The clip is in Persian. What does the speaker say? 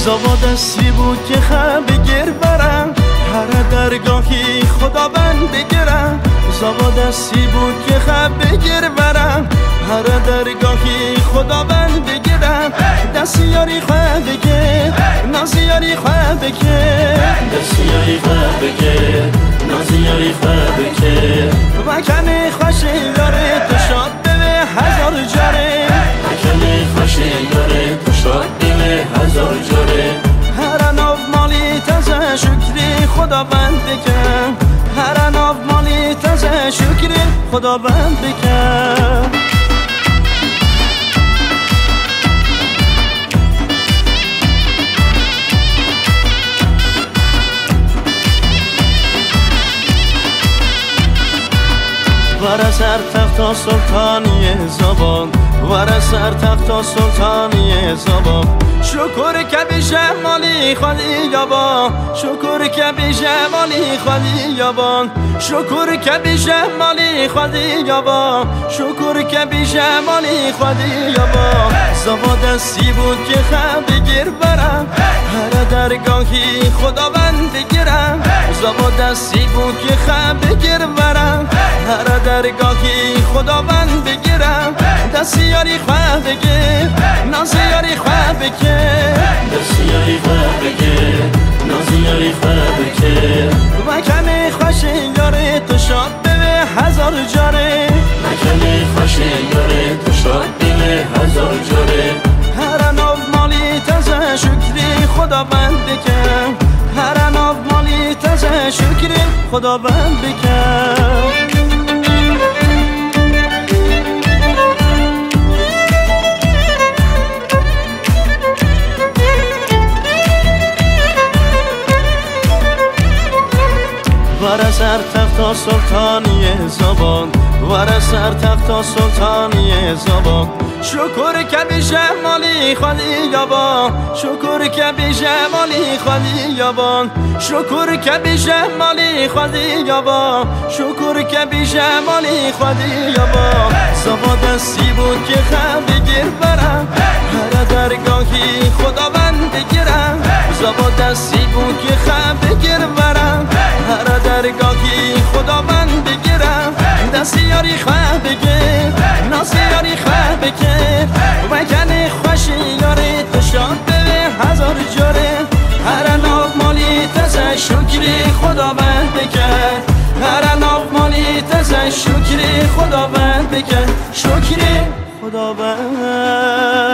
دستی بود که خم بگیر برم هر درگاهی خداوند بگیرم دستی بود که خم بگیر برم هر درگاهی خداوند بگیرم دستی یاری خواه بگیر نازی یاری خواه بگیر دستی یاری خواه بگیر نازی یاری خواه بگیر وکنی خوشی یاری تو شاد به هزار جاره وکنی خوشی یاری تو شاد به هزار جاره هر ناف مالی تازه شکری خداوند بکن هر ناف مالی تازه شکری خداوند بکن ور سر تخت سلطانی زبان ور سر تخت سلطانی زبان شکر که به جمالی خالی یابان شکر که به جمالی خالی یابان شکر که به جمالی خالی یابان شکر که به جمالی خالی یابان دستی بود که خم بگیر برم هر درگاهی خداوند بگیرم دستی بود که خم بگیر برم هر درگاهی خداوند بگیرم دستی یاری خواه بگیر نازی یاری خواه بگیر دستی یاری خواه بگیر نازی یاری خواه بگیر وکنی خوشی یاری تو شاد به هزار جاره وکنی خوشی یاری تو شاد به هزار جاره هر ناف مالی تازه شکری خداوند بکن هر ناف مالی تازه شکری خداوند بکن ور سر تخت سلطانی زبان ور سر تخت سلطانی زبان شکر که به جمالی خالی یابان شکر که به جمالی خالی یابان شکر که به جمالی خالی یابان شکر که به جمالی خالی یابان دستی بود که خم بگیر برم هر درگاهی خداوند بگیرم دستی بود که خم بگیر برم هر درگاهی خداوند بگیرم دستی یاری خواه بگیر نازی یاری خواه بگیر وکنی خوشی یاری تو شاد به هزار جاره هر ناف مالی تازه شکری خداوند بکن هر ناف مالی تازه شکری خداوند بکن شکری خداوند